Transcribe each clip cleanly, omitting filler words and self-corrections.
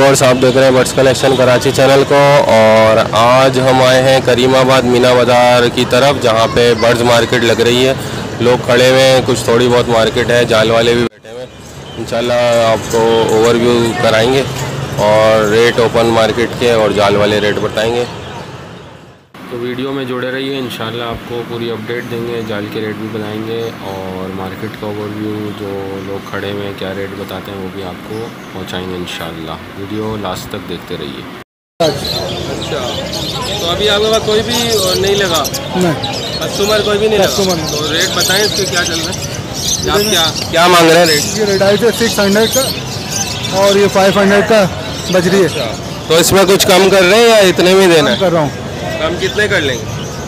Viewers, आप देख रहे हैं बर्ड्स कलेक्शन कराची चैनल को। और आज हम आए हैं करीमाबाद मीना बाज़ार की तरफ, जहां पे बर्ड्स मार्केट लग रही है। लोग खड़े हुए हैं, कुछ थोड़ी बहुत मार्केट है, जाल वाले भी बैठे हुए हैं। इंशाल्लाह आपको ओवरव्यू कराएंगे और रेट ओपन मार्केट के और जाल वाले रेट बताएंगे। तो वीडियो में जुड़े रहिए, इंशाल्लाह आपको पूरी अपडेट देंगे, जाल के रेट भी बताएंगे और मार्केट का ओवरव्यू जो लोग खड़े हुए हैं क्या रेट बताते हैं वो भी आपको पहुंचाएंगे इंशाल्लाह। वीडियो लास्ट तक देखते रहिए। अच्छा, तो अभी आपके पास कोई भी नहीं लगा? नहीं, कस्टमर कोई भी नहीं लगा। तो रेट बताएं इसके, क्या चल रहा है, आप क्या मांग रहे हैं रेट? ये रेट है 600 का और ये 500 का बजरी है। अच्छा, तो इसमें कुछ कम कर रहे हैं या इतने में देना है? कर रहा हूँ। कम कितने कर लेंगे?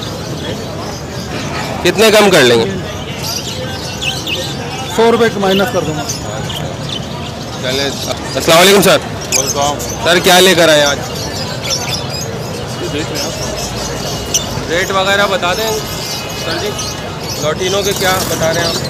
कितने कम कर लेंगे? 100 रुपये माइनस कर दूँगा। चले, अस्सलाम वालेकुम सर। सर क्या लेकर आए आज? रेट वगैरह बता दें सर जी, लॉटिनों के क्या बता रहे हैं आप?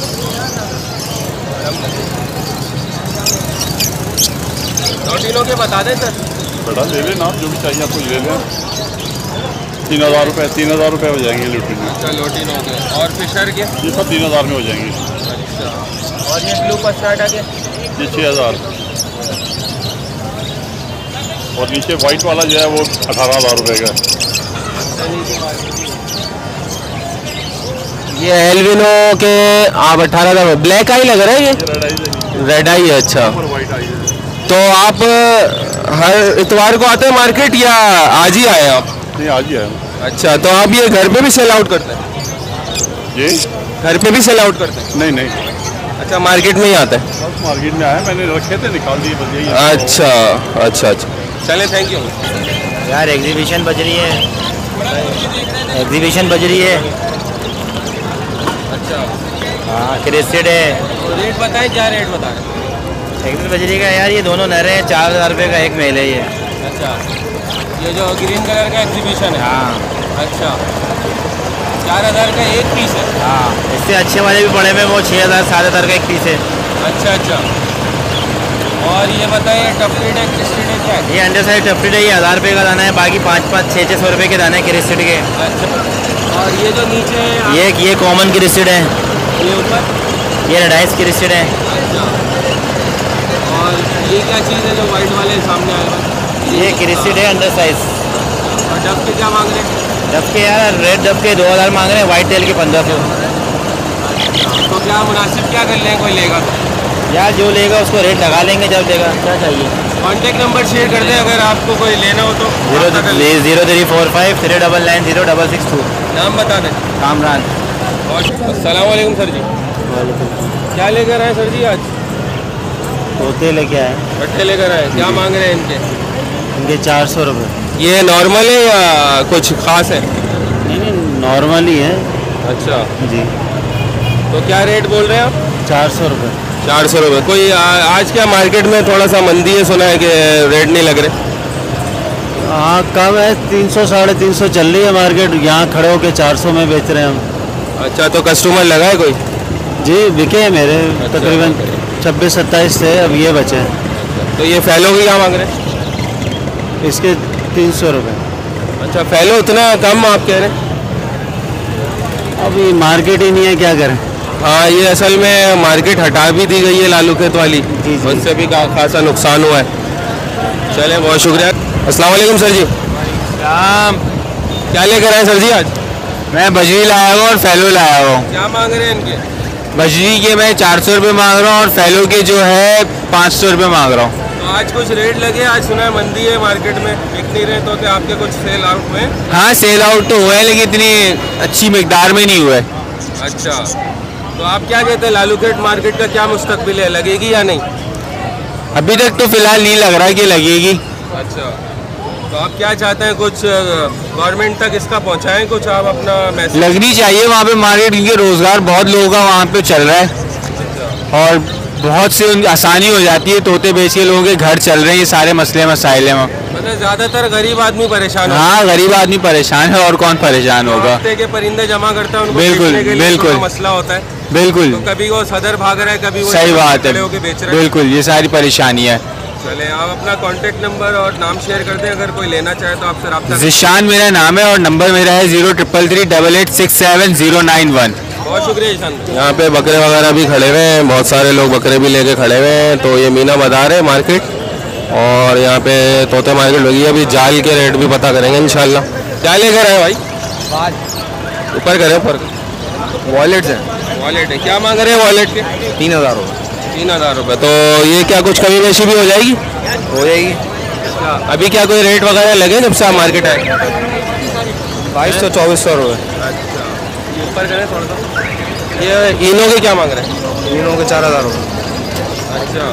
लॉटिनों के बता दें सर। बड़ा ले लेना आप, जो भी चाहिए आपको ले लें। 3000 रुपये, 3000 रुपये हो जाएंगे लोटिनो। अच्छा, लोटिनो के। और फिशर के? ये सब 3000 में हो जाएंगे। अच्छा, और ये ब्लू पस्टार्टा के? ये 6000। और नीचे वाइट वाला जो है वो 18000 रुपये का। ये एल्विनो के आप 18,000। ब्लैक आई लग रहा है, ये रेड आई है। अच्छा, वाइट आई है। तो आप हर इतवार को आते हैं मार्केट या आज ही आए आप? नहीं, आज ही आए। अच्छा, तो आप ये घर पे भी सेल आउट करते हैं? जी, घर पे भी सेल आउट करते हैं? नहीं नहीं। अच्छा, मार्केट में ही आता है? बस मार्केट में आया, मैंने रखे थे, निकाल दिए बस यही। अच्छा अच्छा अच्छा, चले, थैंक यू यार। एग्जीबिशन बज रही है, एग्जीबिशन बज रही है। अच्छा, हाँ, क्रिस्टेड है। तो रेट बताएं, क्या रेट बता रहे हैं? एग्जीबिशन बज रही का यार, ये दोनों नरे हैं। 4000 रुपये का एक मेल है ये। अच्छा, ये जो ग्रीन कलर का एग्जीबिशन है? हाँ। अच्छा, 4000 का एक पीस है? हाँ, इससे अच्छे वाले भी पड़े में, वो 6000 7000 का एक पीस है। अच्छा अच्छा, और ये बताइए टफरीड है, क्रिस्टेड है, क्या है? ये अंडर साइड टफरीड है, ये 1000 रुपये का दाना है, बाकी 5-5, 600 रुपये के दाने हैं क्रिस्टेड के। अच्छा, और ये जो नीचे ये कॉमन क्रिस्टेड है। ये ऊपर ये रेडाइस क्रिस्टेड है। अच्छा, और ये क्या चीज़ है जो वाइट वाले सामने आए हुए? ये क्रिस्टेड है, अंडर साइज। और डब के क्या मांग रहे हैं? डब के यार, रेड डब के 2000 मांग रहे हैं, वाइट टेल के 1500। तो क्या मुनासिब क्या कर लें, कोई लेगा तो? यार जो लेगा उसको रेट लगा लेंगे जब लेगा। क्या चाहिए? कॉन्टेक्ट नंबर शेयर कर दें अगर आपको कोई लेना हो तो। 0345 399 0662। नाम बता दें। कामरान। अस्सलाम वालेकुम सर जी। क्या लेकर आए सर जी आज? तोते लेके आए। पट्टे लेकर आए, क्या मांग रहे हैं इनके? इनके 400 रुपये। ये नॉर्मल है या कुछ खास है? नहीं, नॉर्मल ही है। अच्छा जी। तो क्या रेट बोल रहे हैं आप? 400 रुपये। 400 रुपये। कोई आज क्या मार्केट में थोड़ा सा मंदी है, सुना है कि रेट नहीं लग रहे? हाँ, कम है। 300 350 चल रही है मार्केट, यहाँ खड़े होकर 400 में बेच रहे हैं हम। अच्छा, तो कस्टमर लगा है कोई? जी, बिके हैं मेरे। अच्छा, तकरीबन 26-27 थे, अब ये बचे हैं। तो ये फैलो की क्या मांग रहे हैं? इसके 300 रुपये। अच्छा, फैलो इतना कम आप कह रहे हैं? अभी मार्केट ही नहीं है, क्या करें। हाँ, ये असल में मार्केट हटा भी दी गई है लालूखेत वाली, जी। उससे भी खासा नुकसान हुआ है। चले, बहुत शुक्रिया। अस्सलाम वालेकुम सर जी। क्या लेकर आए सर जी आज? मैं बजरी लाया हुआ और फैलो लाया हुआ हूँ। क्या मांग रहे हैं इनके? बजरी के मैं 400 रुपये मांग रहा हूँ और फैलो के जो है 500 रुपये मांग रहा हूँ। तो आज कुछ रेट लगे? आज सुना है मंदी है मार्केट में, बिक नहीं रहे, तो क्या आपके कुछ सेल आउट हुए? हाँ, सेल आउट तो हुआ है, लेकिन इतनी अच्छी मिकदार में नहीं हुआ है। अच्छा, तो आप क्या कहते हैं, लालूखेट मार्केट का क्या मुस्तकबिल है, लगेगी या नहीं? अभी तक तो फिलहाल नहीं लग रहा है कि लगेगी। अच्छा, तो आप क्या चाहते हैं, कुछ गवर्नमेंट तक इसका पहुंचाएं, कुछ आप अपना मैसेज? लगनी चाहिए वहाँ पे मार्केट, क्योंकि रोज़गार बहुत लोगों का वहाँ पे चल रहा है और बहुत सी आसानी हो जाती है। तोते बेच के लोगों के घर चल रहे हैं, ये सारे मसले मसाइल में। मतलब ज़्यादातर गरीब आदमी परेशान है। हाँ, गरीब आदमी परेशान है, और कौन परेशान होगा। के परिंदे जमा करता है, उनको बिल्कुल बिल्कुल मसला होता है। बिल्कुल, तो कभी वो सदर भाग रहा है, कभी वो सही बात है, बेच रहा है। बिल्कुल, ये सारी परेशानी है। चले, आप अपना कांटेक्ट नंबर और नाम शेयर कर दें, अगर कोई लेना चाहे तो आपसे रब्ता। ज़िशान मेरा नाम है और नंबर मेरा है 033388679091। बहुत शुक्रिया ईशान। यहाँ पे बकरे वगैरह भी खड़े हुए हैं, बहुत सारे लोग बकरे भी लेके खड़े हुए हैं। तो ये मीना बाजार है मार्केट, और यहाँ पे तोते मार्केट लगी है। अभी जाल के रेट भी पता करेंगे इंशाल्लाह। क्या लेकर आए भाई? ऊपर करें, ऊपर वॉलेट है। वॉलेट है, क्या मांग रहे हैं वॉलेट के? 3000 रुपये। 3000 रुपये। तो ये क्या कुछ कमी बेशी भी हो जाएगी? हो जाएगी। अभी क्या कोई रेट वगैरह लगे जब से आप मार्केट आए? 2200-2400 रुपये। अच्छा, ऊपर करें थोड़ा सा। ये इनों के क्या मांग रहे हैं? तीनों के 4000 रुपये। अच्छा,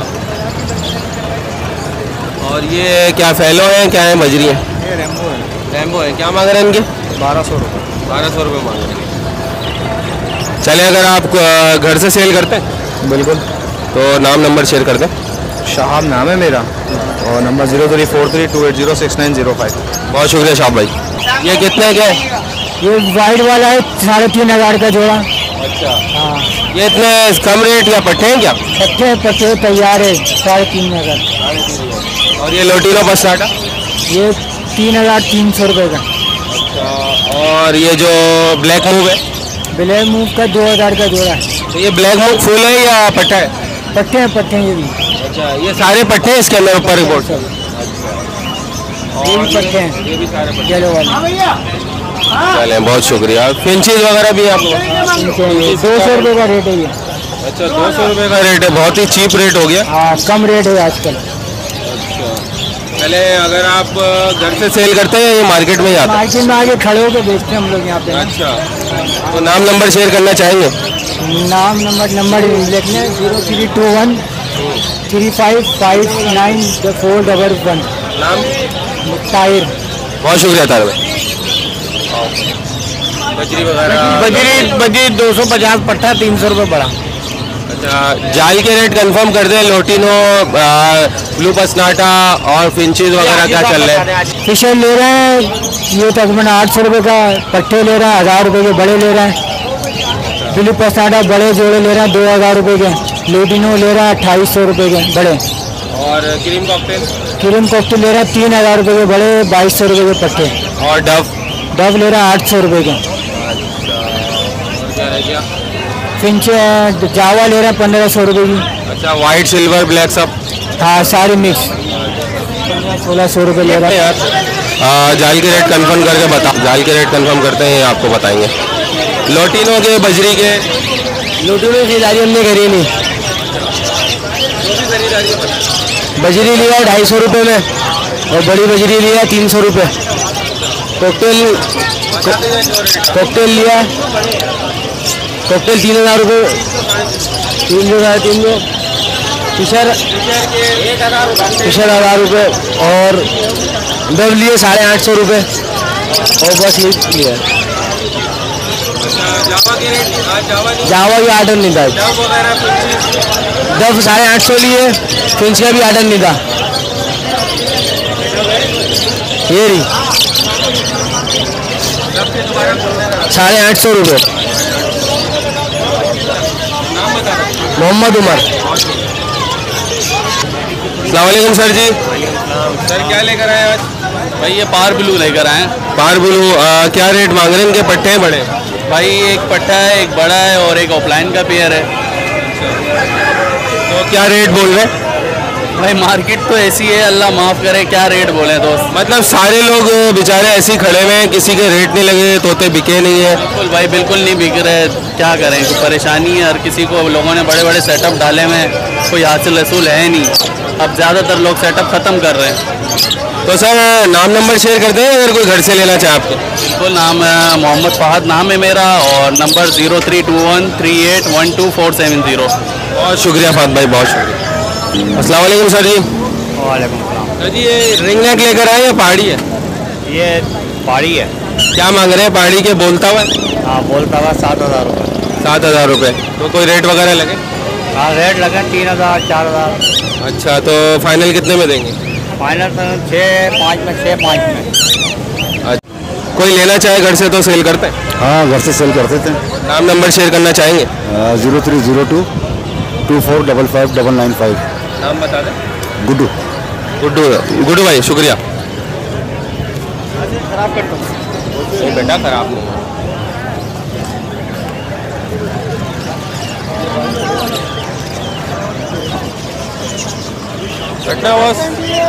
और ये क्या फैलो है, क्या है, बजरी है? ये रेम्बो है। रेम्बो है, क्या मांग रहे हैं इनके? 1200 रुपये। 1200 रुपये मांग रहे हैं। चले, अगर आप घर से सेल करते हैं बिल्कुल। तो नाम नंबर शेयर कर दें। शहाब नाम है मेरा, और नंबर 034328069005। बहुत शुक्रिया शाह भाई। ये कितने का है? ये वाइट वाला है 3500 का जोड़ा। अच्छा, हाँ, ये इतने कम रेट या पट्टे हैं क्या? पट्टे तैयार है 3500 का। और ये लोटीनो पस्ताटा? ये 3300 रुपये का। अच्छा, और ये जो ब्लैक मूव है? ब्लैक मूव का 2000 का जोड़ा है। तो ये ब्लैक मूव फुल है या पट्टा है? पट्टे हैं ये भी। अच्छा, ये सारे पट्टे हैं इसके अंदर ऊपर रिपोर्ट? ये भी पट्टे हैं, ये भी सारे पट्टे। येलो वाले। चलें, बहुत शुक्रिया। फिंचेज वगैरह भी आप? 200 रुपये का रेट है ये। अच्छा, 200 रुपये का रेट है, बहुत ही चीप रेट हो गया। हाँ, कम रेट है आजकल। अच्छा, चले, अगर आप घर से सेल करते हैं ये मार्केट में जाते हैं? मार्केट में आगे खड़े होकर बेचते हैं हम लोग यहाँ पे। अच्छा, तो नाम नंबर शेयर करना चाहेंगे? नाम नंबर लिख लें 0321 3559 नाम? ताहिर। बहुत शुक्रिया ताहिर भाई। बजरी वगैरह? बजरी 250 पट्टा, 300 रुपये बड़ा। अच्छा, जाल के रेट कंफर्म कर दें। लोटिनो, ब्लू पसनाटा और फिंचेज वगैरह क्या चल रहे हैं? फिशर ले रहे हैं ये तकरीबन 800 रुपये का, पट्टे ले रहे हैं 1000 रुपये के, बड़े ले रहे हैं। ब्लू पसनाटा बड़े जोड़े ले रहे हैं 2000 रुपये के। लोटिनो ले रहा है 2800 रुपये के बड़े। और क्रीम कॉकटेल? क्रीम कॉकटेल ले रहा है 3000 रुपये के बड़े, 2200 रुपये के पट्टे। और डव? डव ले रहा है 800 रुपये के। और क्या रह गया? फिंच जावा ले रहा है 1500 रुपये की। अच्छा, वाइट सिल्वर ब्लैक सब? हाँ, सारी मिक्स 1600 रुपये ले रहा है। जाल के रेट कंफर्म करके बता, जाल के रेट कंफर्म करते हैं, आपको बताएंगे। लोटिनो के, बजरी के? लोटिनो की खरीदारी हमने करी नहीं। बजरी लिया है 250 रुपये में, और बड़ी बजरी लिया है 300 रुपये। कॉकटेल लिया है, कॉकटेल 3000 रुपये, 300 फिशर 1000 रुपये, और डब लिए 850 रुपये, और बस लिया। जावा भी आर्डर नहीं था। डब 850 लिए, फिंच का भी आर्डर नहीं था। ये रही 850 रुपये। मोहम्मद उमर। अस्सलाम वालेकुम सर जी। सर क्या लेकर आए आज? भाई ये पार ब्लू लेकर आए हैं। पार ब्लू, क्या रेट मांग रहे हैं इनके? पट्टे हैं बड़े? भाई एक पट्टा है, एक बड़ा है, और एक ऑफलाइन का पेयर है। तो क्या रेट बोल रहे हैं? भाई मार्केट तो ऐसी है, अल्लाह माफ़ करे, क्या रेट बोले दोस्त। मतलब सारे लोग बेचारे ऐसे ही खड़े हुए हैं, किसी के रेट नहीं लगे, तोते बिके नहीं है? बिल्कुल भाई, बिल्कुल नहीं बिक रहे, क्या करें, परेशानी है। हर किसी को, लोगों ने बड़े बड़े सेटअप डाले हुए हैं, कोई हासिल रसूल है नहीं। अब ज़्यादातर लोग सेटअप ख़त्म कर रहे हैं। तो सर नाम नंबर शेयर कर दें अगर कोई घर से लेना चाहे आपके? बिल्कुल, नाम मोहम्मद फ़हद नाम है मेरा, और नंबर 0321381240। बहुत शुक्रिया फ़हद भाई, बहुत शुक्रिया। अस्सलाम वालेकुम सर जी। वालेकुम सलाम। सर जी, ये रिंग नेक लेकर आए या पहाड़ी है? ये पहाड़ी है। क्या मांग रहे हैं पहाड़ी के? बोलता हुआ? हाँ, बोलता हुआ 7000 रुपये। 7000 रुपये। तो कोई रेट वगैरह लगे? हाँ, रेट लगे 3000 4000। अच्छा, तो फाइनल कितने में देंगे? फाइनल 6-5 में, 6-5 में। कोई लेना चाहे घर से तो सेल करते हैं? हाँ, घर से सेल करते थे। नाम नंबर शेयर करना चाहेंगे? 0302 2455 995। नाम बता दें। गुड्डू। गुड्डू भाई शुक्रिया। खराब कर दो बेटा खराब नहीं है। बैठना बस।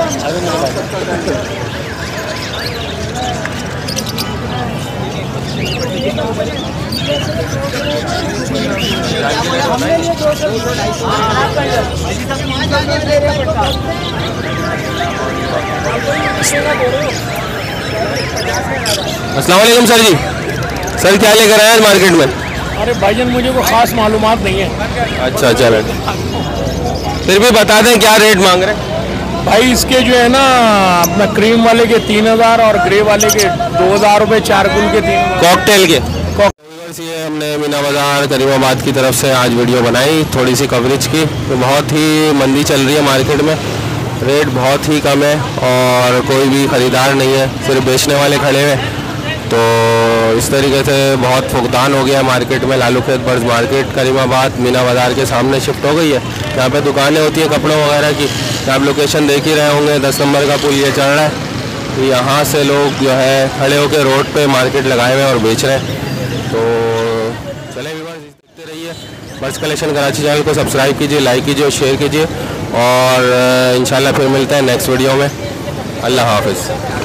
अस्सलाम वालेकुम सर जी। सर क्या लेकर आए आज मार्केट में? अरे भाईजान मुझे को खास मालूमात नहीं है। अच्छा चलो, फिर भी बता दें क्या रेट मांग रहे हैं? भाई इसके जो है ना अपना क्रीम वाले के 3000 और ग्रे वाले के 2000 रुपये, चारकुल के 3 कॉकटेल के। ये हमने मीना बाज़ार करीमाबाद की तरफ से आज वीडियो बनाई, थोड़ी सी कवरेज की। तो बहुत ही मंदी चल रही है मार्केट में, रेट बहुत ही कम है और कोई भी ख़रीदार नहीं है, सिर्फ बेचने वाले खड़े हैं। तो इस तरीके से बहुत फुकदान हो गया मार्केट में। लालूखेत बर्ड्स मार्केट करीमाबाद मीना बाज़ार के सामने शिफ्ट हो गई है। यहाँ पे दुकानें होती हैं कपड़ों वगैरह की। आप लोकेशन देख ही रहे होंगे, 10 नंबर का पुल ये चल रहा है। तो यहाँ से लोग जो है खड़े होकर रोड पे मार्केट लगाए हुए हैं और बेच रहे हैं। तो चले व्यूअर्स देखते रहिए। बर्ड्स कलेक्शन कराची चैनल को सब्सक्राइब कीजिए, लाइक कीजिए और शेयर कीजिए। और इंशाल्लाह फिर मिलते हैं नेक्स्ट वीडियो में। अल्लाह हाफ़िज़।